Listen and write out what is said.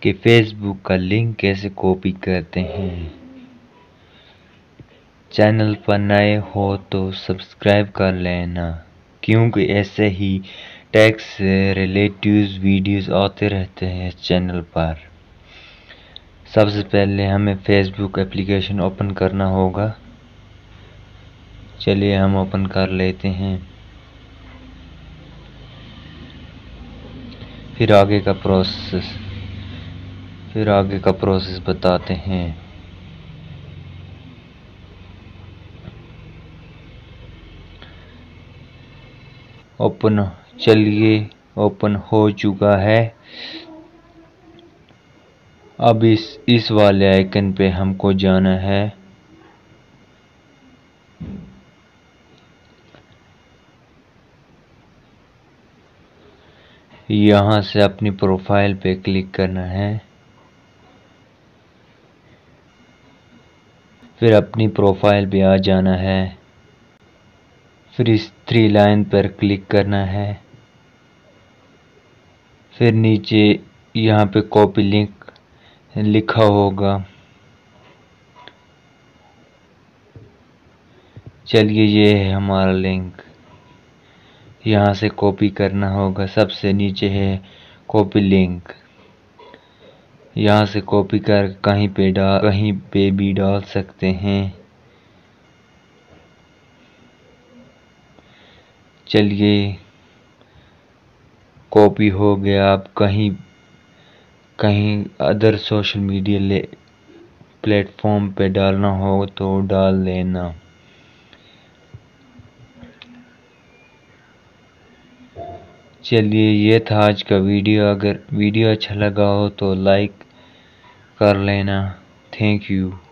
کہ فیس بک کا لنک کیسے کاپی کرتے ہیں۔ چینل پر نئے ہو تو سبسکرائب کر لینا، کیونکہ ایسے ہی ٹیک سے ریلیٹڈ ویڈیوز آتے رہتے ہیں اس چینل پر۔ سب سے پہلے ہمیں فیس بک اپلیکیشن اوپن کرنا ہوگا۔ چلیے ہم اوپن کر لیتے ہیں۔ پھر آگے کا پروسیس بتاتے ہیں۔ چلیے اوپن ہو چکا ہے۔ اب اس والے آئیکن پہ ہم کو جانا ہے۔ یہاں سے اپنی پروفائل پہ کلک کرنا ہے۔ پھر اپنی پروفائل پہ آ جانا ہے۔ پھر اس 3 لائن پر کلک کرنا ہے۔ پھر نیچے یہاں پہ کاپی لنک لکھا ہوگا۔ چلیے یہ ہے ہمارا لنک، یہاں سے کاپی کرنا ہوگا۔ سب سے نیچے ہے کاپی لنک، یہاں سے کاپی کر کہیں پہ بھی ڈال سکتے ہیں۔ چلیے کاپی ہو گیا۔ اب کہیں ادر سوشل میڈیا پلیٹ فارم پہ ڈالنا ہو تو ڈال لینا۔ چلیے یہ تھا آج کا ویڈیو۔ اگر ویڈیو اچھا لگا ہو تو لائک کر لینا۔ Thank you.